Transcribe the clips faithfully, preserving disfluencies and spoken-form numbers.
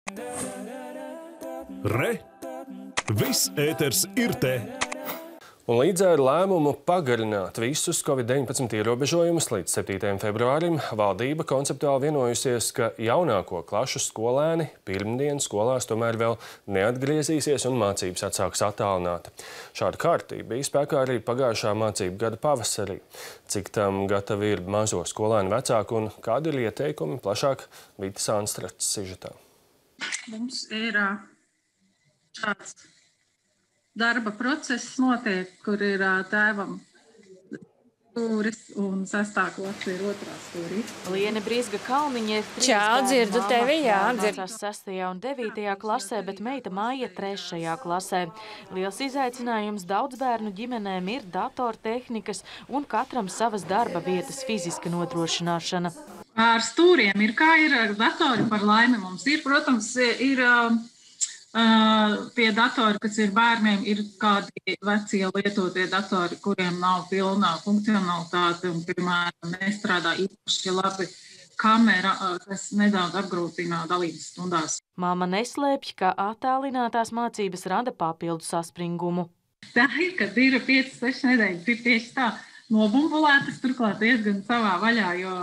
Re! Viss ēters ir te! Un līdz ar lēmumu pagarināt visus covid deviņpadsmit ierobežojumus līdz septītajam februārim, valdība konceptuāli vienojusies, ka jaunāko klašu skolēni pirmdien skolās tomēr vēl neatgriezīsies un mācības atsāks attālināti. Šāda kārtība bija spēkā arī pagājušā mācību gada pavasarī. Cik tam gatavi ir mazo skolēnu vecāki un kādi ir ieteikumi plašāk Vitas Anstrats sižetā. Mums ir šāds darba process notiek, kur ir tēvam stūris un sestā klase ir otrā stūrī. Liene Brizga Kalniņa ir trīs Čau, dzirdu tevi, jā, dzirdu. Mācās sestajā un devītajā klasē, bet meita Maija trešajā klasē. Liels izaicinājums daudz bērnu ģimenēm ir datortehnikas un katram savas darba vietas fiziska nodrošināšana. Ar stūriem ir kā ir ar datori par laimi mums ir, protams, ir Uh, pie datori, kas ir bērniem, ir kādi vecie lietotie datori, kuriem nav pilnā funkcionalitāte un, piemēram, nestrādā īpaši labi kamera, kas nedaudz apgrūtina dalības stundās. Māma neslēpj, ka attālinātās mācības rada papildu saspringumu. Tā ir, kad ir piecas, sešas nedēļas, ir tieši tā nobumbulētas, turklāt diezgan savā vaļā, jo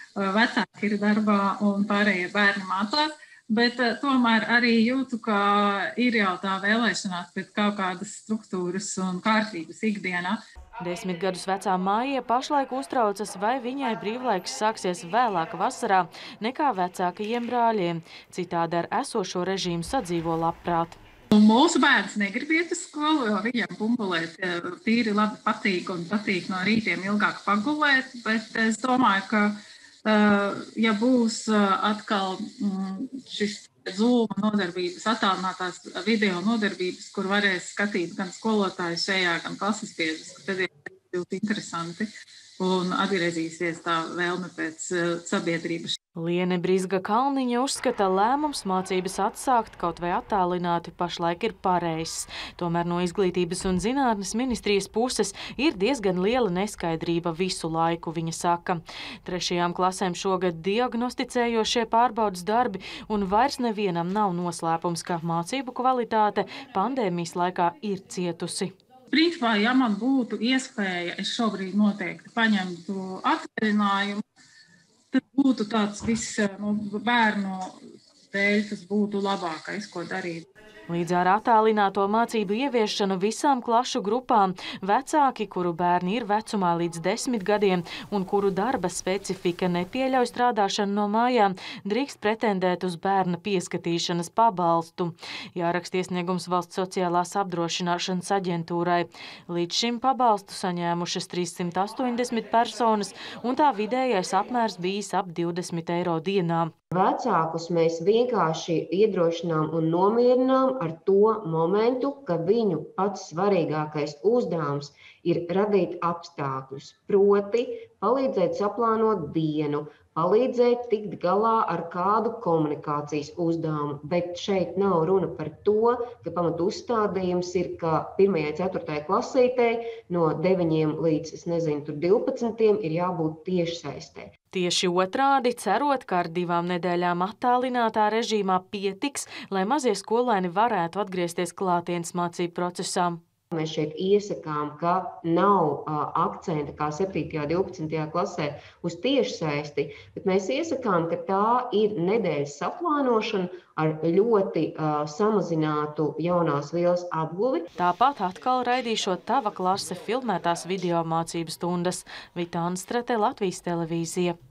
vecāki ir darbā un pārējie bērni mācās. Bet uh, tomēr arī jūtu, ka ir jau tā vēlēšanās pēc kaut kādas struktūras un kārtības ikdienā. Desmit gadus vecā Maija pašlaik uztraucas, vai viņai brīvlaiks sāksies vēlāk vasarā nekā vecākajiem brāļiem. Citādi ar esošo režīmu sadzīvo labprāt. Un mūsu bērns negrib iet uz skolu, jo viņam bumbulēt tīri labi patīk un patīk no rītiem ilgāk pagulēt, bet es domāju, ka Uh, ja būs uh, atkal mm, šis Zoom nodarbības, attālinātās video nodarbības, kur varēs skatīt gan skolotāju šajā, gan klases biedrus, tad ir ļoti interesanti un atgriezīsies tā vēlme pēc uh, sabiedrības. Liene Brizga Kalniņa uzskata, lēmums mācības atsākt kaut vai attālināti pašlaik ir pareizs. Tomēr no Izglītības un zinātnes ministrijas puses ir diezgan liela neskaidrība visu laiku, viņa saka. Trešajām klasēm šogad diagnosticējošie pārbaudas darbi un vairs nevienam nav noslēpums, ka mācību kvalitāte pandēmijas laikā ir cietusi. Principā, ja man būtu iespēja, es šobrīd noteikti paņemtu atvaļinājumu, tad būtu tāds viss no bērnu dēļ, tas būtu labākais, ko darīt. Līdz ar attālināto mācību ieviešanu visām klašu grupām vecāki, kuru bērni ir vecumā līdz desmit gadiem un kuru darba specifika nepieļauj strādāšanu no mājām, drīkst pretendēt uz bērna pieskatīšanas pabalstu. Jāraksta iesniegums Valsts sociālās apdrošināšanas aģentūrai. Līdz šim pabalstu saņēmušas trīssimt astoņdesmit personas un tā vidējais apmērs bijis ap divdesmit eiro dienā. Vecākus mēs vienkārši iedrošinām un nomierinām ar to momentu, ka viņu pats svarīgākais uzdevums ir radīt apstākļus, proti palīdzēt saplānot dienu, palīdzēt tikt galā ar kādu komunikācijas uzdevumu, bet šeit nav runa par to, ka pamatu uzstādījums ir, ka pirmajai ceturtajai klasītei no deviņiem līdz, es nezinu, tur divpadsmitiem ir jābūt tiešsaistē. Tieši otrādi, cerot, ka ar divām nedēļām attālinātā režīmā pietiks, lai mazie skolēni varētu atgriezties klātienes mācību procesā. Mēs šeit iesakām, ka nav uh, akcenta kā septītajā, divpadsmitajā klasē uz tiešsaisti, bet mēs iesakām, ka tā ir nedēļas saplānošana ar ļoti uh, samazinātu jaunās vielas apguvi. Tāpat atkal raidīšot Tava klase filmētās video mācību stundas. Vita Anstrate, Latvijas televīzija.